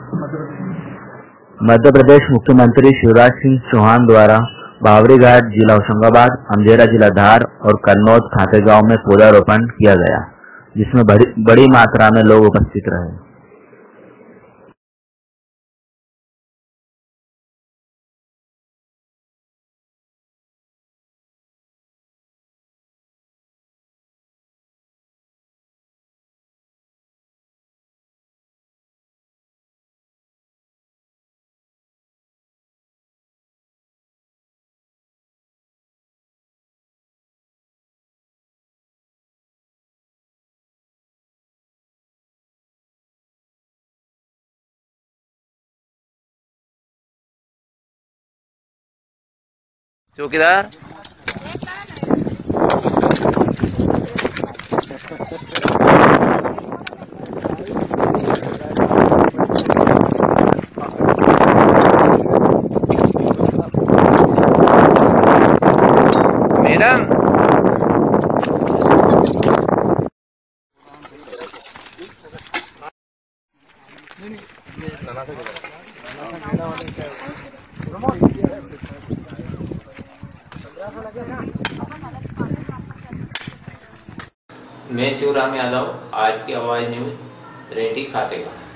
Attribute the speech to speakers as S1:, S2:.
S1: मध्य प्रदेश मुख्यमंत्री शिवराज सिंह चौहान द्वारा बावरी घाट जिला होशंगाबाद, अंधेरा जिला धार और कन्नौज खातेगांव में पौधारोपण किया गया, जिसमें बड़ी मात्रा में लोग उपस्थित रहे।
S2: चौकीदार मैडम
S3: मैं शिवराम यादव, आज की आवाज न्यूज, रेटी खातेगांव।